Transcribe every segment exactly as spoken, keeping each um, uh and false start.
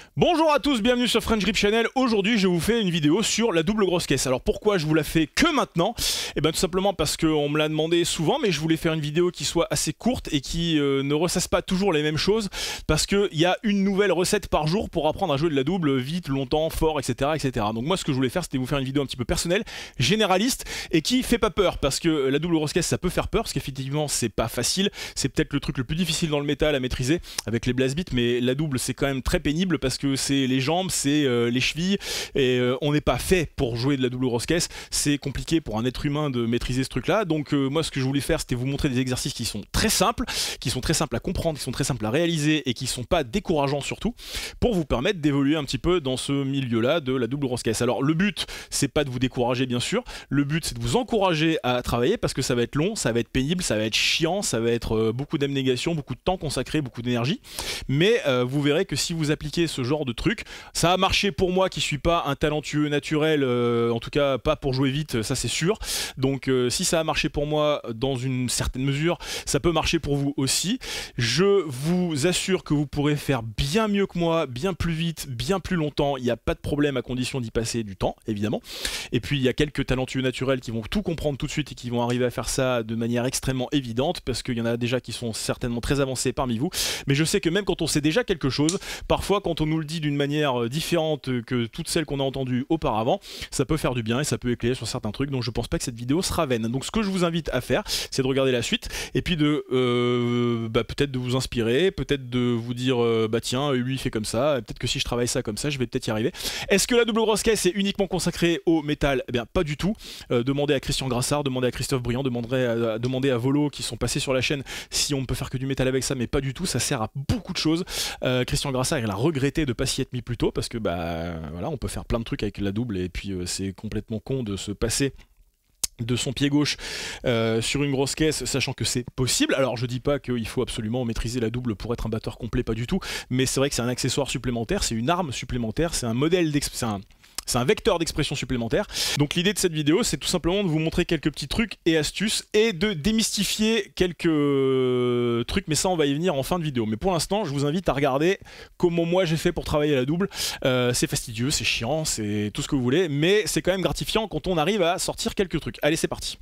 Bonjour à tous, bienvenue sur French Grip Channel. Aujourd'hui je vous fais une vidéo sur la double grosse caisse. Alors pourquoi je vous la fais que maintenant? Et bien tout simplement parce qu'on me l'a demandé souvent, mais je voulais faire une vidéo qui soit assez courte et qui euh, ne ressasse pas toujours les mêmes choses, parce qu'il y a une nouvelle recette par jour pour apprendre à jouer de la double vite, longtemps, fort, et cetera, et cetera. Donc moi ce que je voulais faire, c'était vous faire une vidéo un petit peu personnelle, généraliste, et qui fait pas peur, parce que la double grosse caisse ça peut faire peur, parce qu'effectivement c'est pas facile, c'est peut-être le truc le plus difficile dans le métal à maîtriser avec les blast beats, mais la double c'est quand même très pénible parce que c'est les jambes, c'est euh, les chevilles, et euh, on n'est pas fait pour jouer de la double grosse caisse. C'est compliqué pour un être humain de maîtriser ce truc là. Donc euh, moi ce que je voulais faire, c'était vous montrer des exercices qui sont très simples, qui sont très simples à comprendre, qui sont très simples à réaliser et qui sont pas décourageants surtout, pour vous permettre d'évoluer un petit peu dans ce milieu là de la double grosse caisse. Alors le but c'est pas de vous décourager bien sûr, le but c'est de vous encourager à travailler, parce que ça va être long, ça va être pénible, ça va être chiant, ça va être euh, beaucoup d'abnégation, beaucoup de temps consacré, beaucoup d'énergie, mais euh, vous verrez que si vous appliquez ce genre de truc, ça a marché pour moi qui suis pas un talentueux naturel, euh, en tout cas pas pour jouer vite, ça c'est sûr. Donc euh, si ça a marché pour moi dans une certaine mesure, ça peut marcher pour vous aussi. Je vous assure que vous pourrez faire bien mieux que moi, bien plus vite, bien plus longtemps, il n'y a pas de problème à condition d'y passer du temps évidemment. Et puis il y a quelques talentueux naturels qui vont tout comprendre tout de suite et qui vont arriver à faire ça de manière extrêmement évidente, parce qu'il y en a déjà qui sont certainement très avancés parmi vous. Mais je sais que même quand on sait déjà quelque chose, parfois quand on nous le dit d'une manière différente que toutes celles qu'on a entendues auparavant, ça peut faire du bien et ça peut éclairer sur certains trucs. Donc je pense pas que cette vidéo sera vaine. Donc ce que je vous invite à faire, c'est de regarder la suite et puis de euh, bah, peut-être de vous inspirer, peut-être de vous dire euh, bah tiens lui il fait comme ça, peut-être que si je travaille ça comme ça je vais peut-être y arriver. Est-ce que la double grosse caisse est uniquement consacrée au métal? Eh bien pas du tout. Euh, demandez à Christian Grassard, demandez à Christophe Briand, demandez à, demandez à Volo qui sont passés sur la chaîne si on peut faire que du métal avec ça, mais pas du tout, ça sert à beaucoup de choses. Euh, Christian Grassard il a regretté de pas s'y être mis plus tôt, parce que bah voilà, on peut faire plein de trucs avec la double et puis euh, c'est complètement con de se passer de son pied gauche euh, sur une grosse caisse, sachant que c'est possible. Alors je dis pas qu'il faut absolument maîtriser la double pour être un batteur complet, pas du tout, mais c'est vrai que c'est un accessoire supplémentaire, c'est une arme supplémentaire, c'est un modèle d'expression, c'est un vecteur d'expression supplémentaire. Donc l'idée de cette vidéo, c'est tout simplement de vous montrer quelques petits trucs et astuces et de démystifier quelques trucs, mais ça on va y venir en fin de vidéo. Mais pour l'instant, je vous invite à regarder comment moi j'ai fait pour travailler la double. Euh, c'est fastidieux, c'est chiant, c'est tout ce que vous voulez, mais c'est quand même gratifiant quand on arrive à sortir quelques trucs. Allez, c'est parti.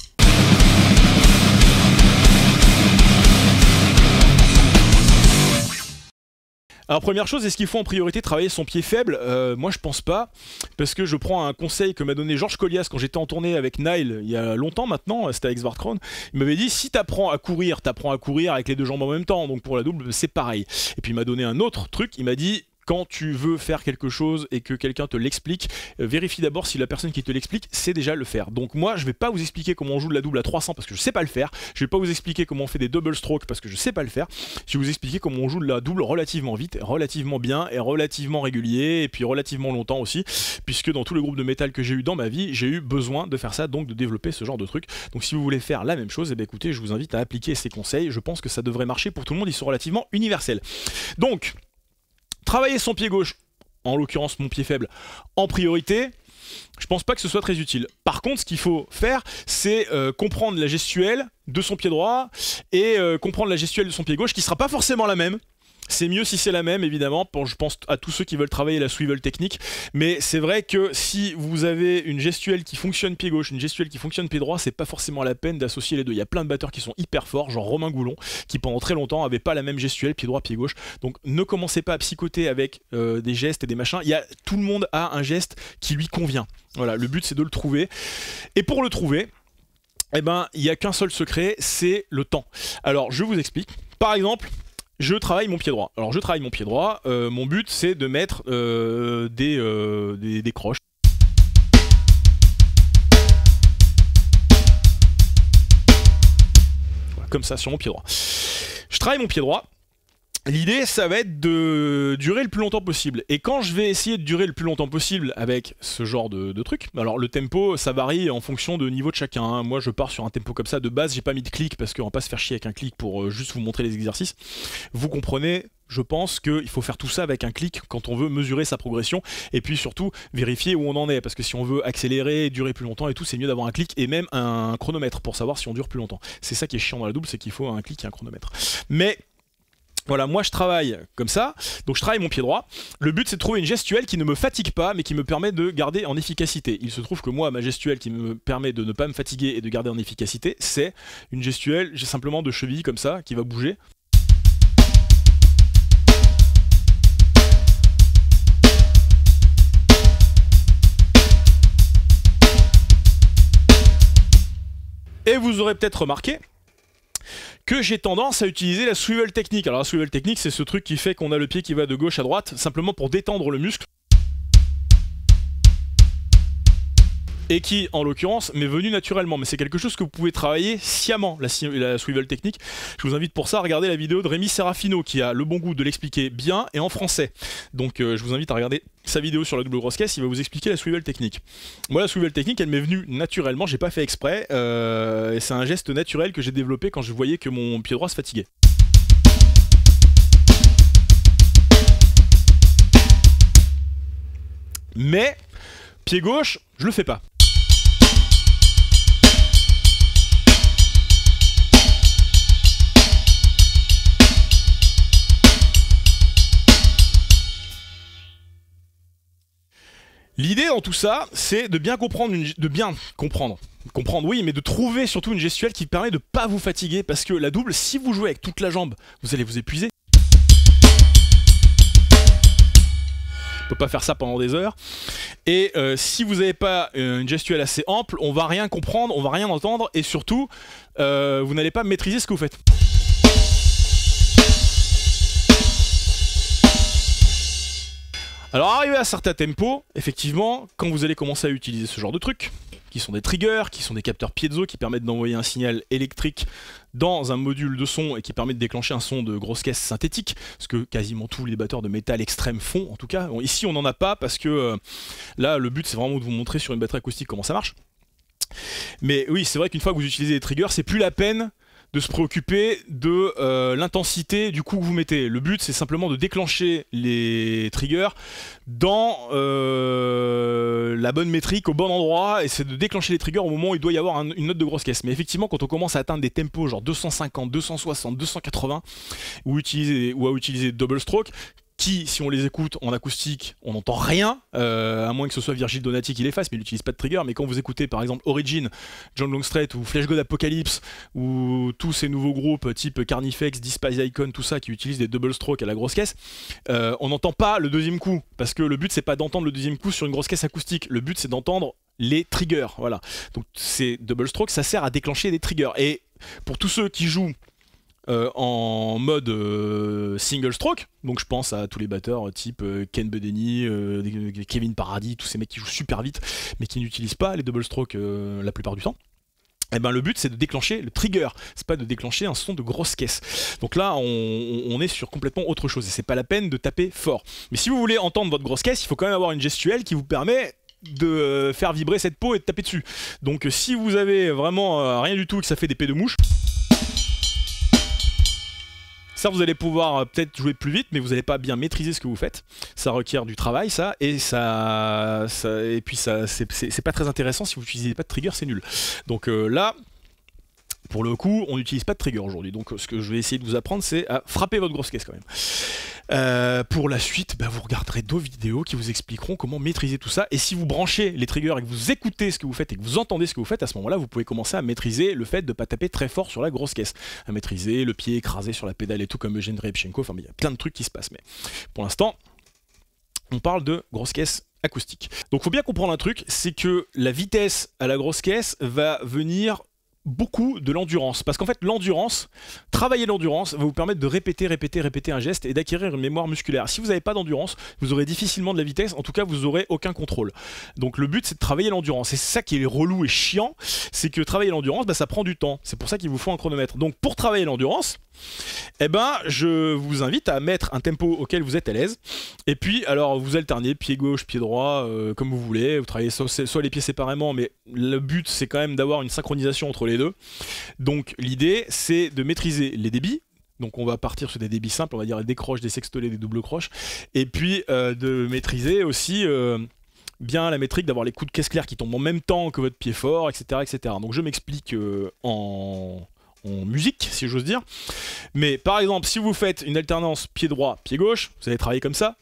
Alors première chose, est-ce qu'il faut en priorité travailler son pied faible? euh, Moi je pense pas, parce que je prends un conseil que m'a donné Georges Collias quand j'étais en tournée avec Nile il y a longtemps maintenant, c'était avec Svartkrone. Il m'avait dit si t'apprends à courir, t'apprends à courir avec les deux jambes en même temps, donc pour la double c'est pareil. Et puis il m'a donné un autre truc, il m'a dit quand tu veux faire quelque chose et que quelqu'un te l'explique, euh, vérifie d'abord si la personne qui te l'explique sait déjà le faire. Donc moi je vais pas vous expliquer comment on joue de la double à trois cents parce que je sais pas le faire, je vais pas vous expliquer comment on fait des double strokes parce que je sais pas le faire, je vais vous expliquer comment on joue de la double relativement vite, relativement bien et relativement régulier et puis relativement longtemps aussi, puisque dans tous les groupes de métal que j'ai eu dans ma vie, j'ai eu besoin de faire ça, donc de développer ce genre de truc. Donc si vous voulez faire la même chose, et eh bien écoutez, je vous invite à appliquer ces conseils, je pense que ça devrait marcher pour tout le monde, ils sont relativement universels. Donc travailler son pied gauche, en l'occurrence mon pied faible, en priorité, je pense pas que ce soit très utile. Par contre, ce qu'il faut faire, c'est euh, comprendre la gestuelle de son pied droit et euh, comprendre la gestuelle de son pied gauche, qui sera pas forcément la même. C'est mieux si c'est la même, évidemment, pour, je pense à tous ceux qui veulent travailler la swivel technique, mais c'est vrai que si vous avez une gestuelle qui fonctionne pied gauche, une gestuelle qui fonctionne pied droit, c'est pas forcément la peine d'associer les deux. Il y a plein de batteurs qui sont hyper forts, genre Romain Goulon, qui pendant très longtemps avait pas la même gestuelle pied droit, pied gauche, donc ne commencez pas à psychoter avec euh, des gestes et des machins. Il y a, tout le monde a un geste qui lui convient. Voilà, le but c'est de le trouver, et pour le trouver, eh ben, il n'y a qu'un seul secret, c'est le temps. Alors je vous explique, par exemple, je travaille mon pied droit. Alors je travaille mon pied droit, euh, mon but c'est de mettre euh, des, euh, des, des croches. Voilà, comme ça sur mon pied droit. Je travaille mon pied droit. L'idée, ça va être de durer le plus longtemps possible. Et quand je vais essayer de durer le plus longtemps possible avec ce genre de, de truc, alors le tempo, ça varie en fonction de niveau de chacun. Hein. Moi, je pars sur un tempo comme ça. De base, j'ai pas mis de clic parce qu'on va pas se faire chier avec un clic pour euh, juste vous montrer les exercices. Vous comprenez, je pense qu'il faut faire tout ça avec un clic quand on veut mesurer sa progression. Et puis surtout, vérifier où on en est. Parce que si on veut accélérer, durer plus longtemps et tout, c'est mieux d'avoir un clic et même un chronomètre pour savoir si on dure plus longtemps. C'est ça qui est chiant dans la double, c'est qu'il faut un clic et un chronomètre. Mais Voilà, moi je travaille comme ça, donc je travaille mon pied droit. Le but c'est de trouver une gestuelle qui ne me fatigue pas, mais qui me permet de garder en efficacité. Il se trouve que moi, ma gestuelle qui me permet de ne pas me fatiguer et de garder en efficacité, c'est une gestuelle, j'ai simplement de cheville comme ça, qui va bouger. Et vous aurez peut-être remarqué que j'ai tendance à utiliser la swivel technique. Alors la swivel technique, c'est ce truc qui fait qu'on a le pied qui va de gauche à droite, simplement pour détendre le muscle. Et qui, en l'occurrence, m'est venu naturellement. Mais c'est quelque chose que vous pouvez travailler sciemment, la, la swivel technique. Je vous invite pour ça à regarder la vidéo de Rémi Serafino, qui a le bon goût de l'expliquer bien et en français. Donc euh, je vous invite à regarder sa vidéo sur la double grosse caisse, il va vous expliquer la swivel technique. Moi, la swivel technique, elle m'est venue naturellement, j'ai pas fait exprès. Euh, et c'est un geste naturel que j'ai développé quand je voyais que mon pied droit se fatiguait. Mais, pied gauche, je le fais pas. L'idée dans tout ça, c'est de bien comprendre, une, de bien comprendre, comprendre oui, mais de trouver surtout une gestuelle qui permet de ne pas vous fatiguer, parce que la double, si vous jouez avec toute la jambe, vous allez vous épuiser. On peut pas faire ça pendant des heures. Et euh, si vous n'avez pas une gestuelle assez ample, on va rien comprendre, on va rien entendre, et surtout, euh, vous n'allez pas maîtriser ce que vous faites. Alors arrivé à certains tempos, effectivement, quand vous allez commencer à utiliser ce genre de trucs, qui sont des triggers, qui sont des capteurs piezo qui permettent d'envoyer un signal électrique dans un module de son et qui permet de déclencher un son de grosse caisse synthétique, ce que quasiment tous les batteurs de métal extrême font en tout cas. Bon, ici on n'en a pas parce que euh, là le but c'est vraiment de vous montrer sur une batterie acoustique comment ça marche. Mais oui, c'est vrai qu'une fois que vous utilisez les triggers, c'est plus la peine de se préoccuper de euh, l'intensité du coup que vous mettez. Le but c'est simplement de déclencher les triggers dans euh, la bonne métrique, au bon endroit, et c'est de déclencher les triggers au moment où il doit y avoir un, une note de grosse caisse. Mais effectivement, quand on commence à atteindre des tempos genre deux cent cinquante, deux cent soixante, deux cent quatre-vingts, ou, utiliser, ou à utiliser double stroke, qui, si on les écoute en acoustique, on n'entend rien, euh, à moins que ce soit Virgil Donati qui les fasse, mais il n'utilise pas de trigger. Mais quand vous écoutez par exemple Origin, John Longstreet ou Flash God Apocalypse, ou tous ces nouveaux groupes type Carnifex, Despise Icon, tout ça, qui utilisent des double strokes à la grosse caisse, euh, on n'entend pas le deuxième coup, parce que le but c'est pas d'entendre le deuxième coup sur une grosse caisse acoustique, le but c'est d'entendre les triggers, voilà. Donc ces double strokes, ça sert à déclencher des triggers. Et pour tous ceux qui jouent Euh, en mode euh, single stroke, donc je pense à tous les batteurs type euh, Ken Bedeni, euh, Kevin Paradis, tous ces mecs qui jouent super vite mais qui n'utilisent pas les double strokes euh, la plupart du temps. Et ben le but c'est de déclencher le trigger, c'est pas de déclencher un son de grosse caisse. Donc là on, on est sur complètement autre chose et c'est pas la peine de taper fort. Mais si vous voulez entendre votre grosse caisse, il faut quand même avoir une gestuelle qui vous permet de faire vibrer cette peau et de taper dessus. Donc si vous avez vraiment euh, rien du tout et que ça fait des pets de mouche, ça, vous allez pouvoir euh, peut-être jouer plus vite, mais vous n'allez pas bien maîtriser ce que vous faites. Ça requiert du travail, ça, et ça, ça et puis ça, c'est pas très intéressant si vous n'utilisez pas de trigger, c'est nul. Donc euh, là, pour le coup, on n'utilise pas de trigger aujourd'hui. Donc ce que je vais essayer de vous apprendre, c'est à frapper votre grosse caisse quand même. Euh, pour la suite, bah, vous regarderez d'autres vidéos qui vous expliqueront comment maîtriser tout ça. Et si vous branchez les triggers et que vous écoutez ce que vous faites et que vous entendez ce que vous faites, à ce moment-là, vous pouvez commencer à maîtriser le fait de ne pas taper très fort sur la grosse caisse. À maîtriser le pied écrasé sur la pédale et tout comme Eugène Repchenko. Enfin, il y a plein de trucs qui se passent. Mais pour l'instant, on parle de grosse caisse acoustique. Donc, il faut bien comprendre un truc, c'est que la vitesse à la grosse caisse va venir beaucoup de l'endurance, parce qu'en fait l'endurance, travailler l'endurance va vous permettre de répéter, répéter, répéter un geste et d'acquérir une mémoire musculaire. Si vous n'avez pas d'endurance, vous aurez difficilement de la vitesse, en tout cas vous aurez aucun contrôle. Donc le but c'est de travailler l'endurance, et c'est ça qui est relou et chiant, c'est que travailler l'endurance, bah, ça prend du temps, c'est pour ça qu'il vous faut un chronomètre. Donc pour travailler l'endurance, eh ben, je vous invite à mettre un tempo auquel vous êtes à l'aise, et puis alors vous alternez pied gauche, pied droit, euh, comme vous voulez, vous travaillez soit, soit les pieds séparément, mais le but c'est quand même d'avoir une synchronisation entre les deux. Donc l'idée c'est de maîtriser les débits. Donc on va partir sur des débits simples, on va dire des croches, des sextolets, des doubles croches, et puis euh, de maîtriser aussi euh, bien la métrique, d'avoir les coups de caisse claire qui tombent en même temps que votre pied fort, et cetera, et cetera. Donc je m'explique euh, en... en musique, si j'ose dire. Mais par exemple, si vous faites une alternance pied droit, pied gauche, vous allez travailler comme ça.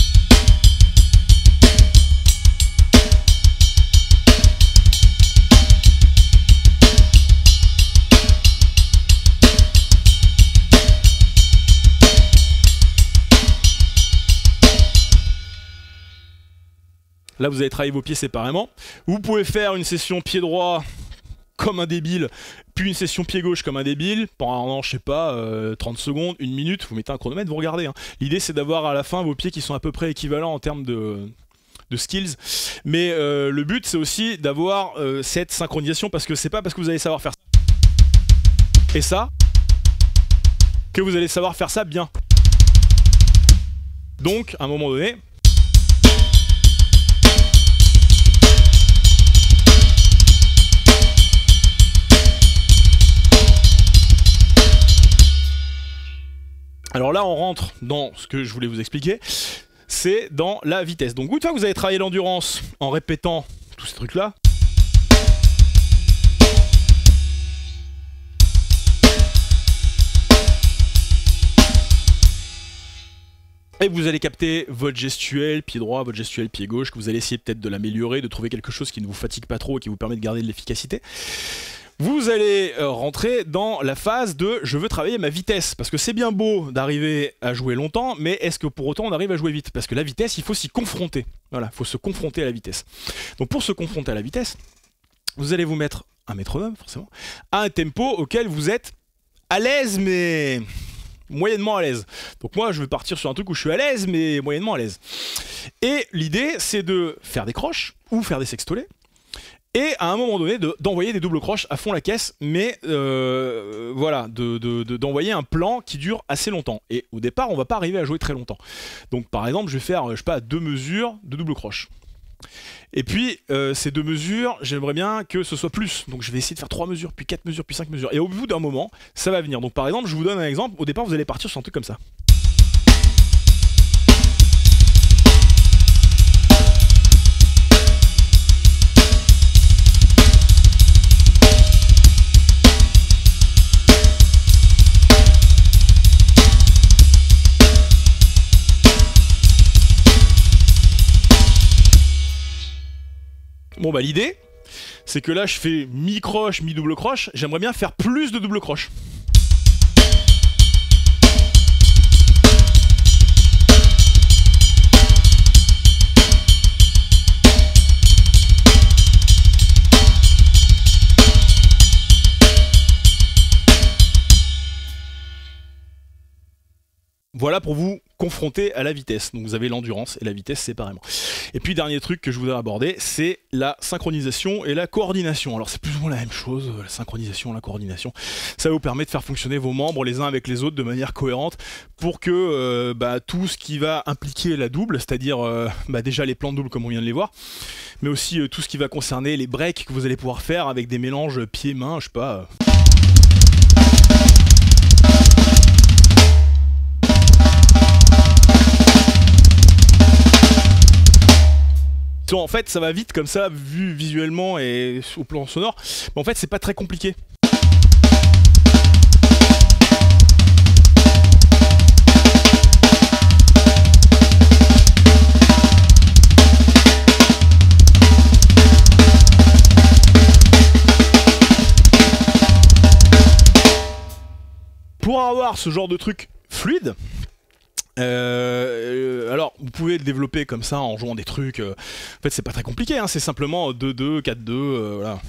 Là, vous allez travailler vos pieds séparément. Vous pouvez faire une session pied droit comme un débile, puis une session pied gauche comme un débile, pendant, je sais pas, euh, trente secondes, une minute, vous mettez un chronomètre, vous regardez. Hein. L'idée, c'est d'avoir à la fin vos pieds qui sont à peu près équivalents en termes de, de skills. Mais euh, le but, c'est aussi d'avoir euh, cette synchronisation, parce que c'est pas parce que vous allez savoir faire ça et ça que vous allez savoir faire ça bien. Donc, à un moment donné... Alors là, on rentre dans ce que je voulais vous expliquer, c'est dans la vitesse. Donc une fois que vous avez travaillé l'endurance en répétant tous ces trucs-là, et vous allez capter votre gestuelle pied droit, votre gestuelle pied gauche, que vous allez essayer peut-être de l'améliorer, de trouver quelque chose qui ne vous fatigue pas trop et qui vous permet de garder de l'efficacité. Vous allez euh, rentrer dans la phase de je veux travailler ma vitesse, parce que c'est bien beau d'arriver à jouer longtemps, mais est-ce que pour autant on arrive à jouer vite? Parce que la vitesse, il faut s'y confronter. Voilà, il faut se confronter à la vitesse. Donc pour se confronter à la vitesse, vous allez vous mettre un métronome, forcément, à un tempo auquel vous êtes à l'aise, mais moyennement à l'aise. Donc moi, je vais partir sur un truc où je suis à l'aise, mais moyennement à l'aise. Et l'idée, c'est de faire des croches, ou faire des sextolés, et à un moment donné d'envoyer de, des doubles croches à fond la caisse, mais euh, voilà, d'envoyer de, de, un plan qui dure assez longtemps. Et au départ, on va pas arriver à jouer très longtemps. Donc par exemple, je vais faire, je sais pas, deux mesures de double croche. Et puis euh, ces deux mesures, j'aimerais bien que ce soit plus. Donc je vais essayer de faire trois mesures, puis quatre mesures, puis cinq mesures. Et au bout d'un moment, ça va venir. Donc par exemple, je vous donne un exemple. Au départ, vous allez partir sur un truc comme ça. Bon bah l'idée, c'est que là je fais mi-croche, mi-double croche, j'aimerais bien faire plus de double croche. Voilà pour vous confronter à la vitesse. Donc vous avez l'endurance et la vitesse séparément. Et puis dernier truc que je voudrais aborder, c'est la synchronisation et la coordination. Alors c'est plus ou moins la même chose, la synchronisation, la coordination. Ça vous permet de faire fonctionner vos membres les uns avec les autres de manière cohérente pour que euh, bah, tout ce qui va impliquer la double, c'est-à-dire euh, bah, déjà les plans de double comme on vient de les voir, mais aussi euh, tout ce qui va concerner les breaks que vous allez pouvoir faire avec des mélanges pieds-mains, je sais pas... Euh En fait, ça va vite comme ça, vu visuellement et au plan sonore, mais en fait, c'est pas très compliqué. Pour avoir ce genre de truc fluide, Euh, alors vous pouvez le développer comme ça en jouant des trucs, euh, en fait c'est pas très compliqué, hein, c'est simplement deux deux, quatre deux, euh, voilà.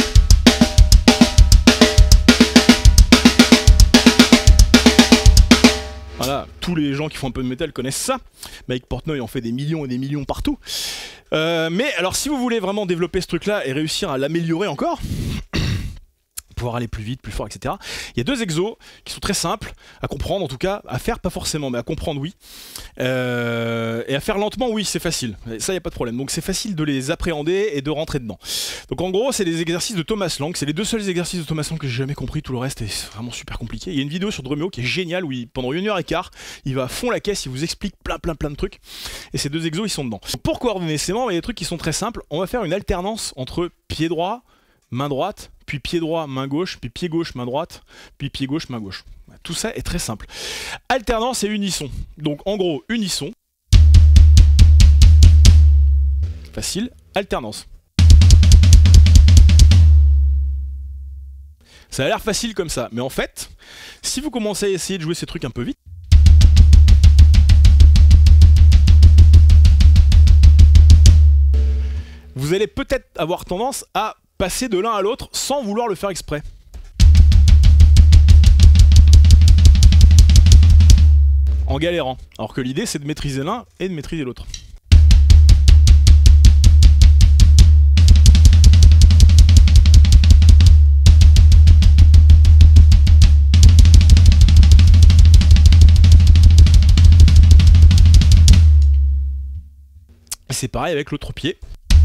Voilà, tous les gens qui font un peu de métal connaissent ça. Mike Portnoy en fait des millions et des millions partout. Euh, mais alors si vous voulez vraiment développer ce truc là et réussir à l'améliorer encore, pouvoir aller plus vite, plus fort, et cetera. Il y a deux exos qui sont très simples à comprendre, en tout cas, à faire pas forcément, mais à comprendre, oui. Euh, et à faire lentement, oui, c'est facile. Ça, il n'y a pas de problème. Donc c'est facile de les appréhender et de rentrer dedans. Donc en gros, c'est des exercices de Thomas Lang. C'est les deux seuls exercices de Thomas Lang que j'ai jamais compris. Tout le reste est vraiment super compliqué. Il y a une vidéo sur Drumeo qui est géniale où il, pendant une heure et quart, il va à fond la caisse, il vous explique plein, plein, plein de trucs. Et ces deux exos, ils sont dedans. Pour coordonner ces membres, il y a des trucs qui sont très simples. On va faire une alternance entre pied droit, main droite, puis pied droit, main gauche, puis pied gauche, main droite, puis pied gauche, main gauche. Tout ça est très simple. Alternance et unisson. Donc en gros, unisson. Facile. Alternance. Ça a l'air facile comme ça, mais en fait, si vous commencez à essayer de jouer ces trucs un peu vite, vous allez peut-être avoir tendance à passer de l'un à l'autre sans vouloir le faire exprès. En galérant. Alors que l'idée, c'est de maîtriser l'un et de maîtriser l'autre. C'est pareil avec l'autre pied.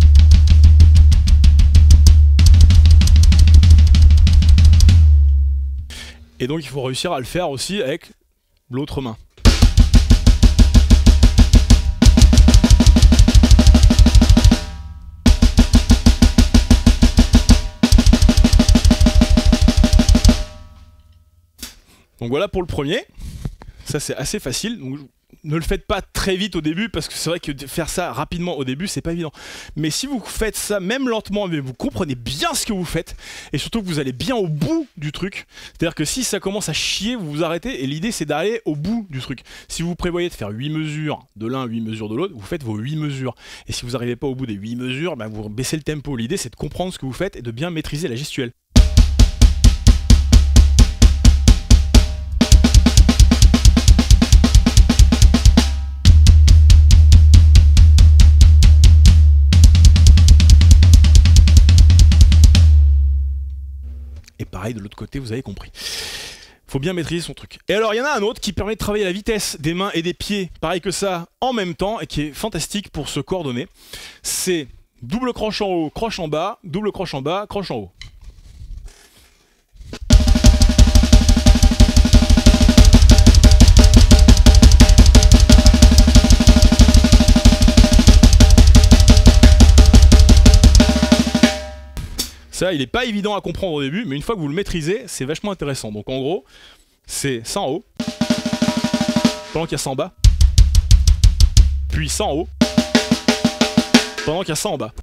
Et donc il faut réussir à le faire aussi avec l'autre main. Donc voilà pour le premier. Ça c'est assez facile. Donc, ne le faites pas très vite au début parce que c'est vrai que faire ça rapidement au début c'est pas évident. Mais si vous faites ça même lentement, mais vous comprenez bien ce que vous faites et surtout que vous allez bien au bout du truc. C'est-à-dire que si ça commence à chier, vous vous arrêtez et l'idée c'est d'aller au bout du truc. Si vous prévoyez de faire huit mesures de l'un, huit mesures de l'autre, vous faites vos huit mesures. Et si vous n'arrivez pas au bout des huit mesures, ben vous baissez le tempo. L'idée c'est de comprendre ce que vous faites et de bien maîtriser la gestuelle. Et pareil de l'autre côté, vous avez compris. Faut bien maîtriser son truc. Et alors il y en a un autre qui permet de travailler la vitesse des mains et des pieds, pareil que ça, en même temps, et qui est fantastique pour se coordonner. C'est double croche en haut, croche en bas, double croche en bas, croche en haut. Ça, il n'est pas évident à comprendre au début, mais une fois que vous le maîtrisez, c'est vachement intéressant. Donc en gros, c'est ça en haut, pendant qu'il y a ça en bas, puis ça en haut, pendant qu'il y a ça en bas.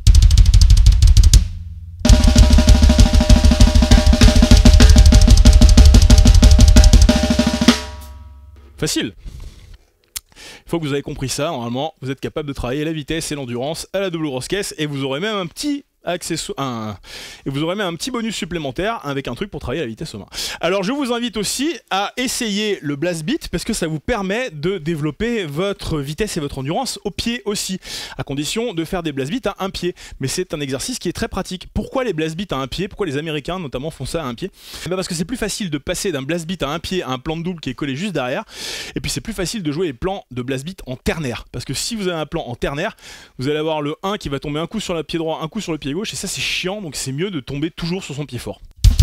Facile. Une fois que vous avez compris ça, normalement, vous êtes capable de travailler la vitesse et l'endurance à la double grosse caisse, et vous aurez même un petit accessoire, un... et vous aurez même un petit bonus supplémentaire avec un truc pour travailler la vitesse aux mains. Alors je vous invite aussi à essayer le blast beat parce que ça vous permet de développer votre vitesse et votre endurance au pied aussi, à condition de faire des blast beats à un pied. Mais c'est un exercice qui est très pratique. Pourquoi les blast beats à un pied? Pourquoi les Américains notamment font ça à un pied? Et bien parce que c'est plus facile de passer d'un blast beat à un pied à un plan de double qui est collé juste derrière, et puis c'est plus facile de jouer les plans de blast beat en ternaire, parce que si vous avez un plan en ternaire, vous allez avoir le un qui va tomber un coup sur le pied droit, un coup sur le pied gauche, et ça c'est chiant, donc c'est mieux de tomber toujours sur son pied fort.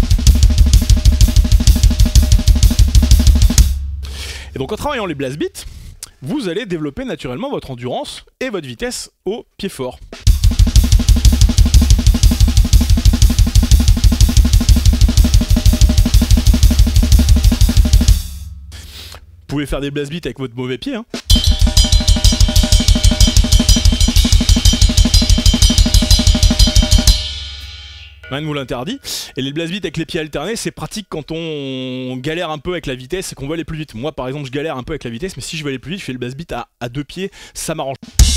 Et donc en travaillant les blast beats, vous allez développer naturellement votre endurance et votre vitesse au pied fort. Vous pouvez faire des blast beats avec votre mauvais pied, hein. Rien ne vous l'interdit. Et les blast beats avec les pieds alternés, c'est pratique quand on galère un peu avec la vitesse et qu'on veut aller plus vite. Moi par exemple je galère un peu avec la vitesse, mais si je veux aller plus vite, je fais le blast beat à, à deux pieds, ça m'arrange.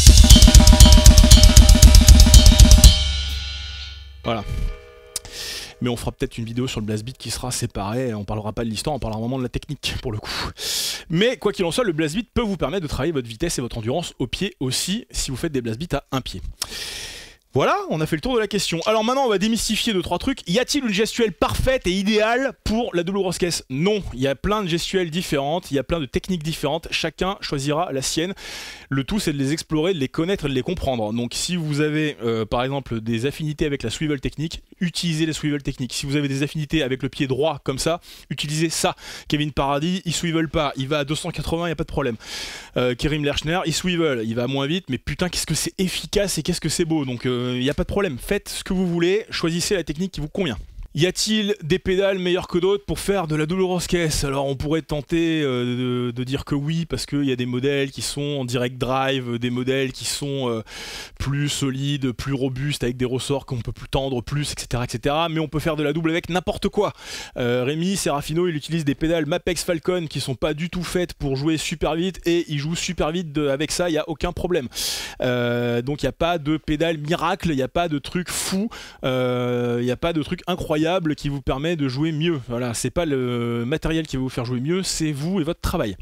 Voilà. Mais on fera peut-être une vidéo sur le blast beat qui sera séparée, on parlera pas de l'histoire, on parlera vraiment de la technique pour le coup. Mais quoi qu'il en soit, le blast beat peut vous permettre de travailler votre vitesse et votre endurance au pied aussi, si vous faites des blast beats à un pied. Voilà, on a fait le tour de la question. Alors maintenant, on va démystifier deux trois trucs. Y a-t-il une gestuelle parfaite et idéale pour la double grosse caisse? Non, il y a plein de gestuelles différentes, il y a plein de techniques différentes, chacun choisira la sienne. Le tout, c'est de les explorer, de les connaître et de les comprendre. Donc si vous avez, euh, par exemple, des affinités avec la swivel technique, utilisez les swivel techniques. Si vous avez des affinités avec le pied droit, comme ça, utilisez ça. Kevin Paradis, il swivel pas, il va à deux cent quatre-vingts, il n'y a pas de problème. Euh, Kerim Lerchner, il swivel, il va moins vite, mais putain, qu'est-ce que c'est efficace et qu'est-ce que c'est beau. Donc, il euh, n'y a pas de problème, faites ce que vous voulez, choisissez la technique qui vous convient. Y a-t-il des pédales meilleures que d'autres pour faire de la double grosse caisse? Alors on pourrait tenter euh, de, de dire que oui, parce qu'il y a des modèles qui sont en direct drive, des modèles qui sont euh, plus solides, plus robustes, avec des ressorts qu'on peut plus tendre plus, et cetera, et cetera. Mais on peut faire de la double avec n'importe quoi. Euh, Rémi Serafino, il utilise des pédales Mapex Falcon qui sont pas du tout faites pour jouer super vite, et il joue super vite de, avec ça, il n'y a aucun problème. Euh, donc il n'y a pas de pédale miracle, il n'y a pas de truc fou, euh, il n'y a pas de truc incroyable qui vous permet de jouer mieux. Voilà, c'est pas le matériel qui va vous faire jouer mieux, c'est vous et votre travail.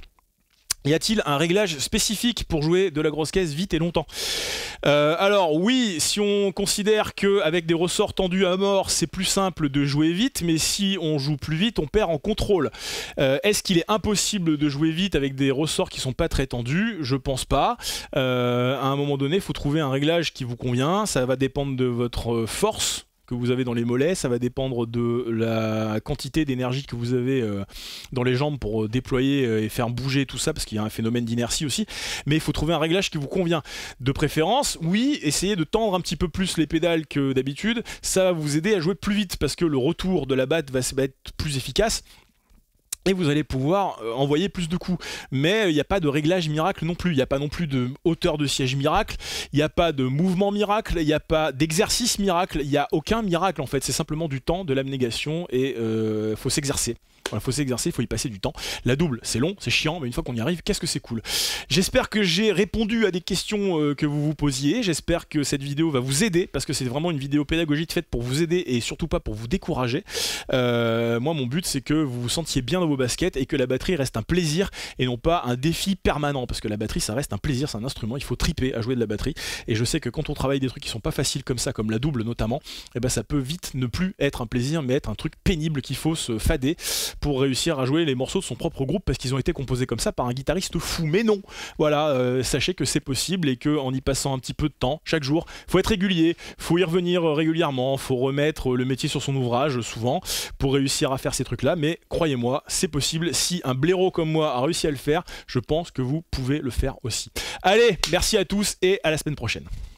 Y a-t-il un réglage spécifique pour jouer de la grosse caisse vite et longtemps? euh, Alors oui, si on considère qu'avec des ressorts tendus à mort, c'est plus simple de jouer vite, mais si on joue plus vite, on perd en contrôle. Euh, Est-ce qu'il est impossible de jouer vite avec des ressorts qui sont pas très tendus? Je pense pas. Euh, à un moment donné, il faut trouver un réglage qui vous convient. Ça va dépendre de votre force que vous avez dans les mollets, ça va dépendre de la quantité d'énergie que vous avez euh, dans les jambes pour euh, déployer euh, et faire bouger tout ça, parce qu'il y a un phénomène d'inertie aussi, mais il faut trouver un réglage qui vous convient. De préférence, oui, essayez de tendre un petit peu plus les pédales que d'habitude, ça va vous aider à jouer plus vite, parce que le retour de la batte va être plus efficace, et vous allez pouvoir euh, envoyer plus de coups. Mais il euh, n'y a pas de réglage miracle non plus, il n'y a pas non plus de hauteur de siège miracle, il n'y a pas de mouvement miracle, il n'y a pas d'exercice miracle, il n'y a aucun miracle en fait, c'est simplement du temps, de l'abnégation, et il euh, faut s'exercer. Il faut s'exercer, il faut y passer du temps. La double, c'est long, c'est chiant, mais une fois qu'on y arrive, qu'est-ce que c'est cool. J'espère que j'ai répondu à des questions euh, que vous vous posiez. J'espère que cette vidéo va vous aider, parce que c'est vraiment une vidéo pédagogique faite pour vous aider et surtout pas pour vous décourager. Euh, moi, mon but, c'est que vous vous sentiez bien dans vos baskets et que la batterie reste un plaisir et non pas un défi permanent, parce que la batterie, ça reste un plaisir, c'est un instrument, il faut triper à jouer de la batterie. Et je sais que quand on travaille des trucs qui sont pas faciles comme ça, comme la double notamment, et ben ça peut vite ne plus être un plaisir, mais être un truc pénible qu'il faut se fader pour réussir à jouer les morceaux de son propre groupe, parce qu'ils ont été composés comme ça par un guitariste fou. Mais non, voilà, euh, sachez que c'est possible, et que en y passant un petit peu de temps chaque jour, faut être régulier, faut y revenir régulièrement, faut remettre le métier sur son ouvrage souvent pour réussir à faire ces trucs là. Mais croyez-moi, c'est possible. Si un blaireau comme moi a réussi à le faire, je pense que vous pouvez le faire aussi. Allez, merci à tous et à la semaine prochaine.